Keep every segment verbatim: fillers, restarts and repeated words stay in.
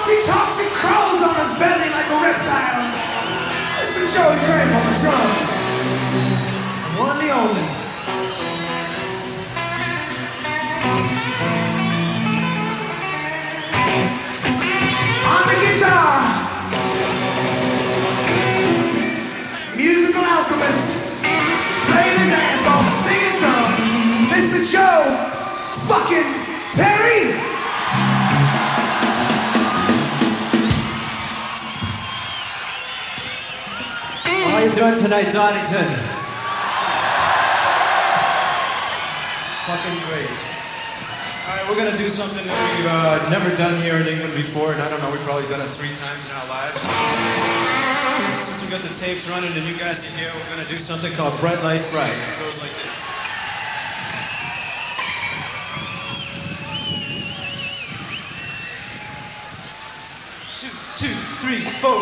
He talks and crawls on his belly like a reptile. Mister Joey Kramer on the drums. The one and the only. On the guitar, musical alchemist, playing his ass off and singing some, Mister Joe fucking Perry. How you doing tonight, Donington? Fucking great. All right, we're gonna do something that we've uh, never done here in England before, and I don't know, we've probably done it three times in our lives. Since we got the tapes running and you guys are here, we're gonna do something called Bread Light Fright. It goes like this. Two, two, three, four.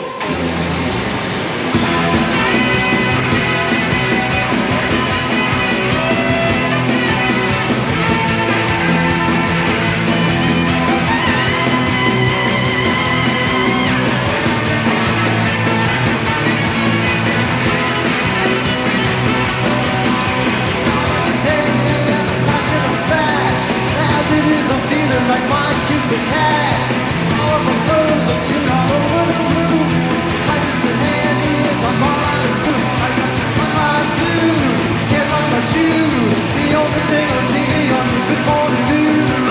Like mine shoots a cat. All of my clothes are strewn all over the room. License in hand is on my suit. I got my blue, can't run my shoe. The only thing on T V on the Good Morning News.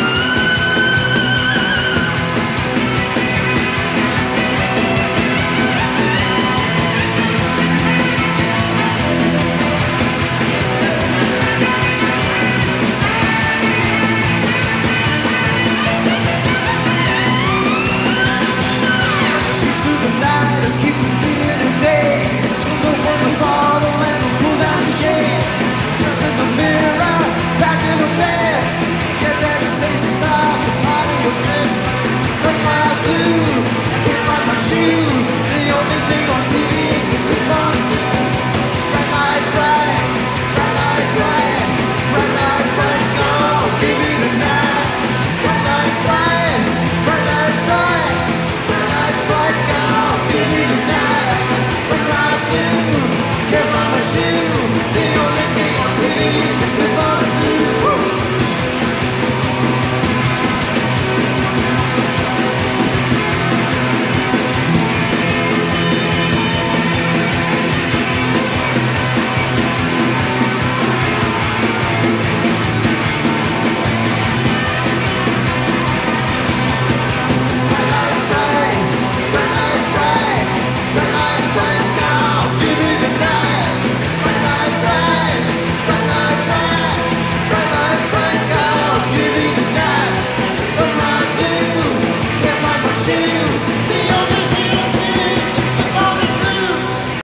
Mirror, back in the bed, get ready to stay, stop the party again.